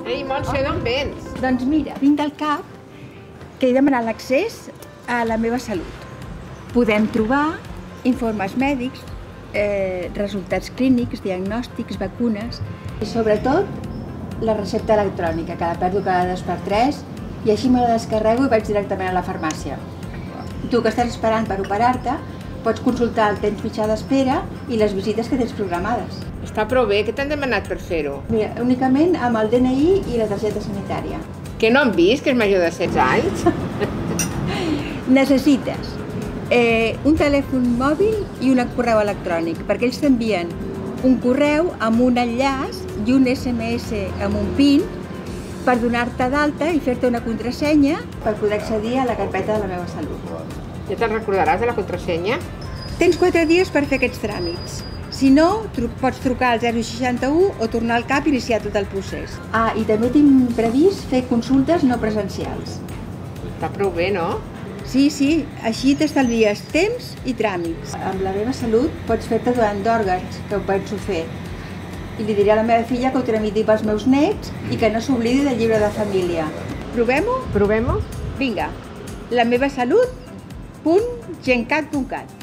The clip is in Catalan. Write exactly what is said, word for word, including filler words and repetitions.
Ei, Montse, d'on vens? Doncs mira, vinc del C A P, que he demanat l'accés a la meva salut. Podem trobar informes mèdics, eh, resultats clínics, diagnòstics, vacunes i sobretot la recepta electrònica, que la perdo cada dos per tres i així me la descarrego i vaig directament a la farmàcia. Tu que estàs esperant per operar-te, pots consultar el temps mitjà d'espera i les visites que tens programades. Està prou bé, què t'han demanat per fer-ho? Mira, únicament amb el D N I i la targeta sanitària. Que no han vist que és major de setze anys? Necessites eh, un telèfon mòbil i un correu electrònic, perquè ells t'envien un correu amb un enllaç i un S M S amb un PIN per donar-te d'alta i fer-te una contrasenya per poder accedir a la carpeta de la meva salut. Ja te'n recordaràs de la contrasenya? Tens quatre dies per fer aquests tràmits. Si no, tru pots trucar al zero seixanta-u o tornar al C A P i iniciar tot el procés. Ah, i també tinc previst fer consultes no presencials. Està prou bé, no? Sí, sí, així t'estalvies temps i tràmits. Amb la meva salut pots fer-te donant d'òrgans, que ho penso fer. I li diré a la meva filla que ho tramiti pels meus nets i que no s'oblidi del llibre de família. Provem-ho? Provem-ho? Vinga, la meva salut punt gencat punt cat.